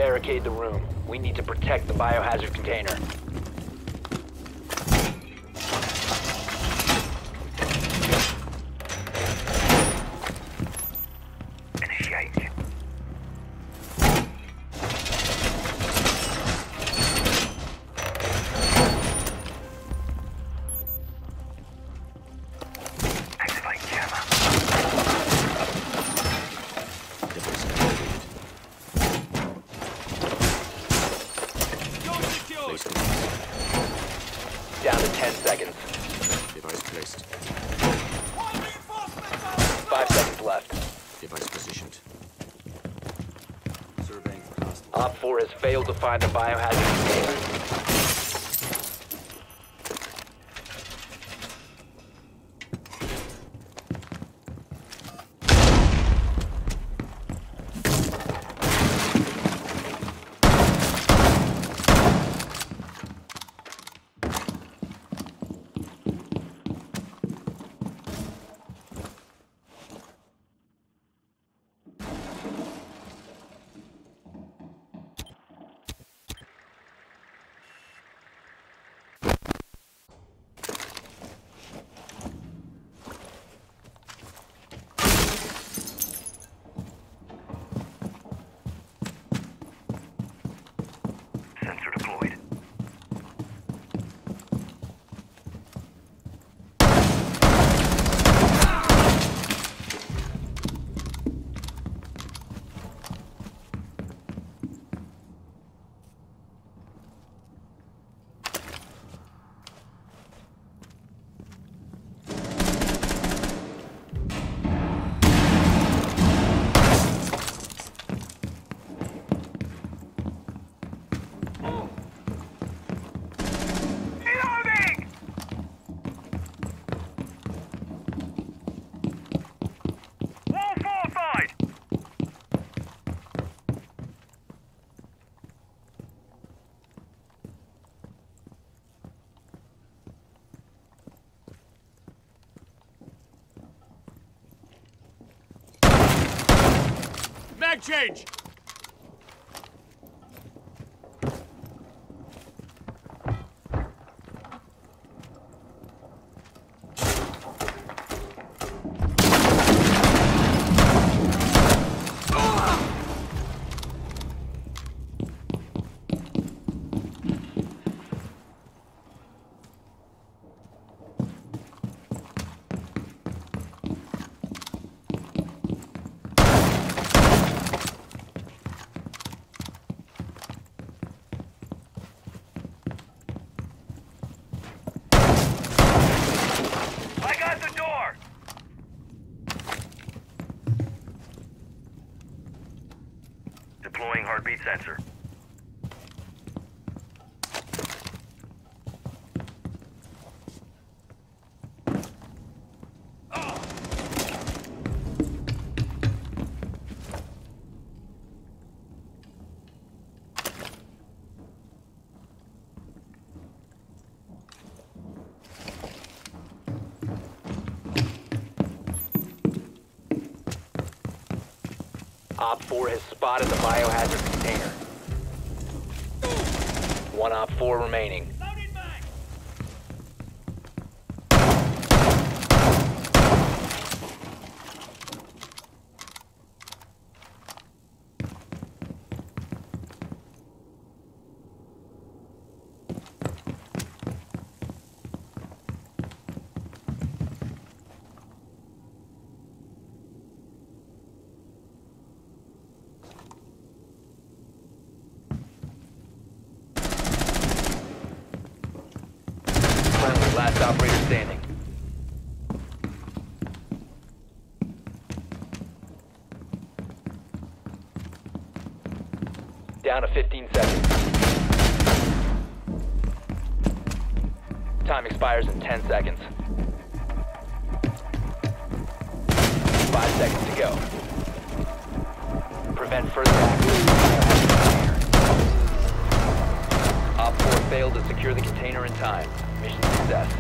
barricade the room. We need to protect the biohazard container. Initiate. Activate jammer. Down to 10 seconds. Device placed. 5 seconds left. Device positioned. Surveying for hostiles. Op 4 has failed to find the biohazard container. Sensor deployed. Reloading! Wall fortified! Mag change! I got the door! Deploying heartbeat sensor. Op 4 has spotted the biohazard container. One Op 4 remaining. Friendly, last operator standing. Down to 15 seconds. Time expires in 10 seconds. 5 seconds to go. Prevent further access. Op 4 failed to secure the container in time. Mission success.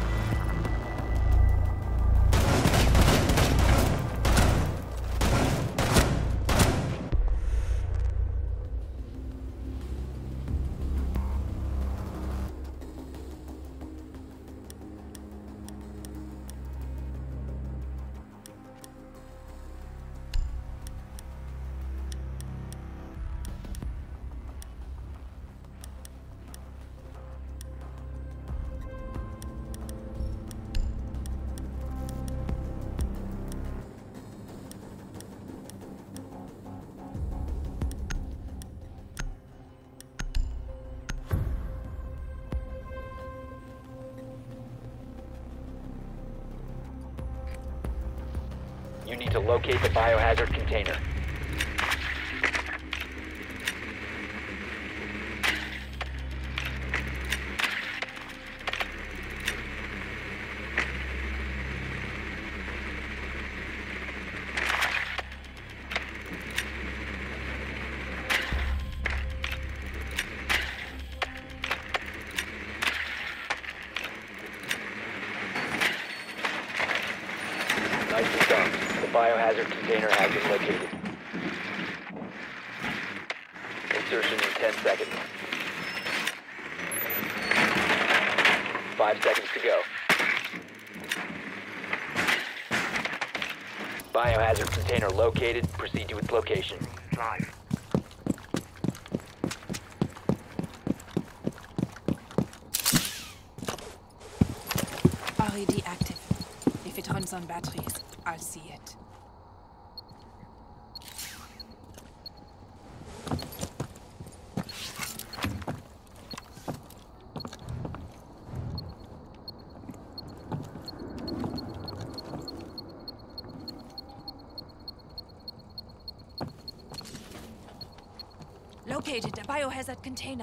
You need to locate the biohazard container. Nicely done. The biohazard container has been located. Insertion in 10 seconds. 5 seconds to go. Biohazard container located. Proceed to its location. Live. RED active. If it runs on batteries, I'll see it. Located a biohazard container.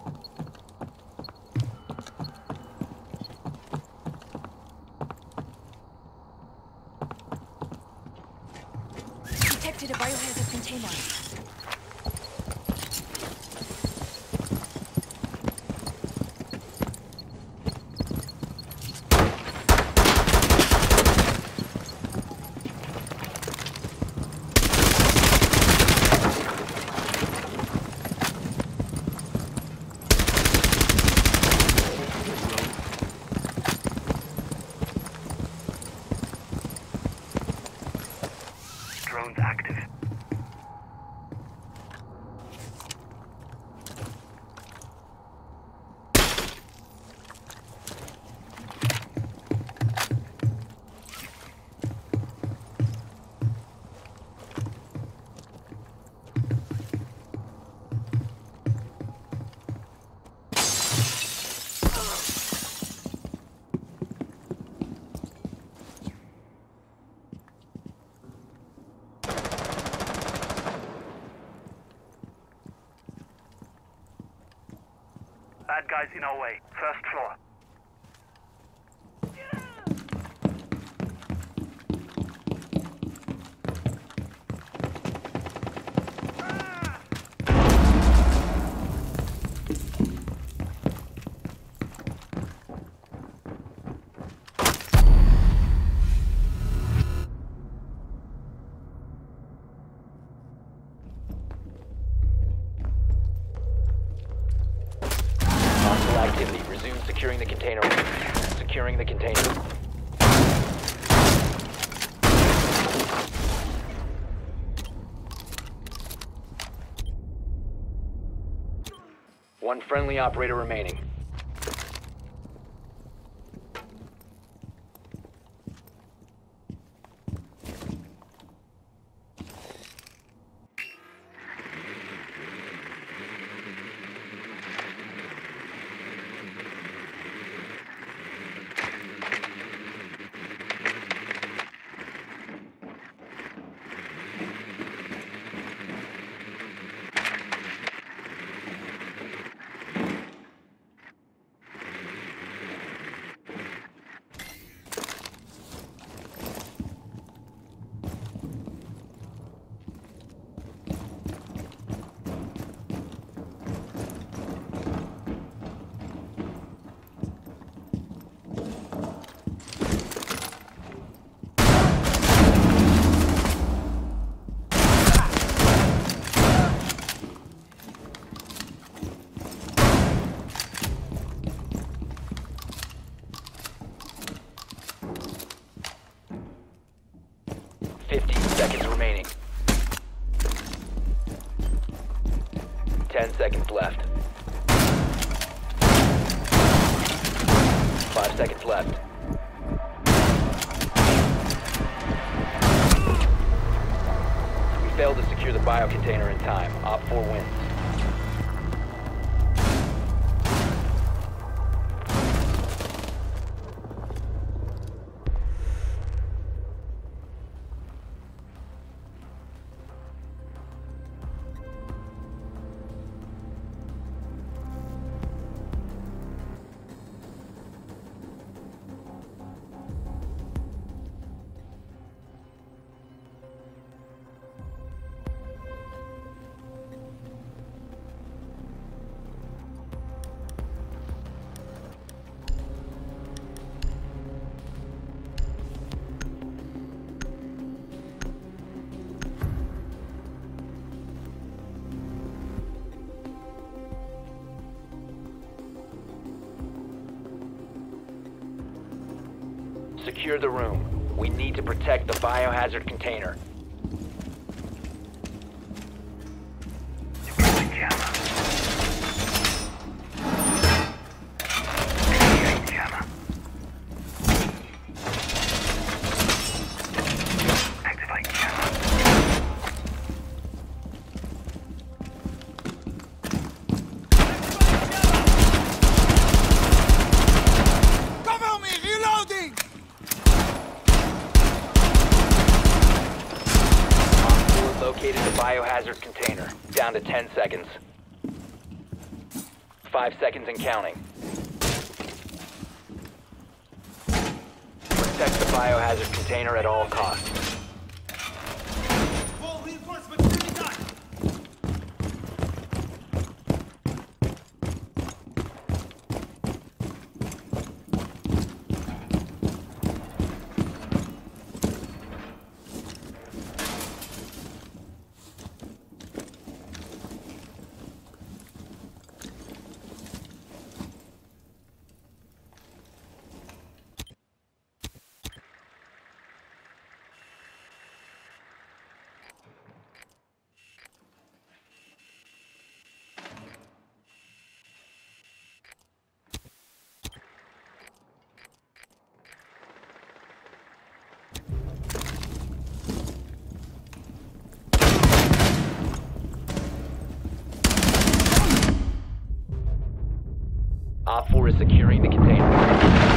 Detected a biohazard container. Drones active. Bad guys in our way. First floor. Hostile activity. Resume securing the container. Securing the container. One friendly operator remaining. Seconds remaining. 10 seconds left. 5 seconds left. We failed to secure the bio container in time. Op 4 wins. secure the room. We need to protect the biohazard container. Deploying jammer. Initiating jammer. Activate jammer. Cover me! Reloading! Op 4 located the biohazard container. Down to 10 seconds. 5 seconds and counting. Protect the biohazard container at all costs. Full reinforcement anytime! Op 4 is securing the container.